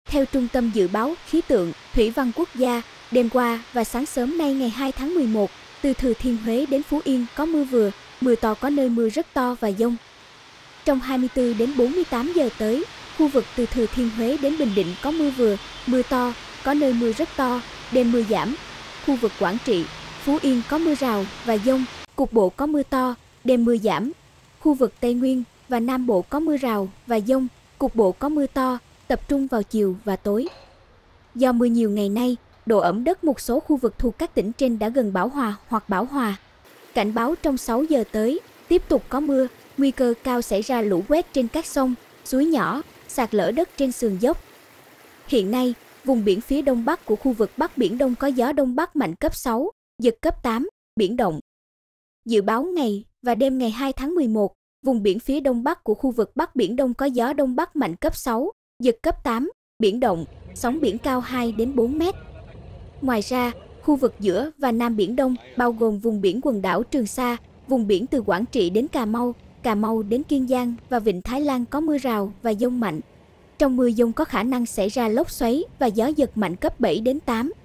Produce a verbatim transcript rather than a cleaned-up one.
Theo Trung tâm Dự báo Khí tượng, Thủy văn Quốc gia, đêm qua và sáng sớm nay ngày hai tháng mười một, từ Thừa Thiên Huế đến Phú Yên có mưa vừa, mưa to có nơi mưa rất to và dông. Trong hai mươi tư đến bốn mươi tám giờ tới, khu vực từ Thừa Thiên Huế đến Bình Định có mưa vừa, mưa to, có nơi mưa rất to, đêm mưa giảm. Khu vực Quảng Trị, Phú Yên có mưa rào và dông, cục bộ có mưa to, đêm mưa giảm. Khu vực Tây Nguyên và Nam Bộ có mưa rào và dông, cục bộ có mưa to, tập trung vào chiều và tối. Do mưa nhiều ngày nay, độ ẩm đất một số khu vực thuộc các tỉnh trên đã gần bão hòa hoặc bão hòa. Cảnh báo trong sáu giờ tới, tiếp tục có mưa, nguy cơ cao xảy ra lũ quét trên các sông, suối nhỏ, sạt lở đất trên sườn dốc. Hiện nay, vùng biển phía đông bắc của khu vực Bắc Biển Đông có gió đông bắc mạnh cấp sáu, giật cấp tám, biển động. Dự báo ngày và đêm ngày hai tháng mười một, vùng biển phía đông bắc của khu vực Bắc Biển Đông có gió đông bắc mạnh cấp sáu, giật cấp tám, biển động, sóng biển cao hai đến bốn mét. Ngoài ra, khu vực giữa và Nam Biển Đông, bao gồm vùng biển quần đảo Trường Sa, vùng biển từ Quảng Trị đến Cà Mau, Cà Mau đến Kiên Giang và Vịnh Thái Lan có mưa rào và dông mạnh. Trong mưa dông có khả năng xảy ra lốc xoáy và gió giật mạnh cấp bảy đến tám.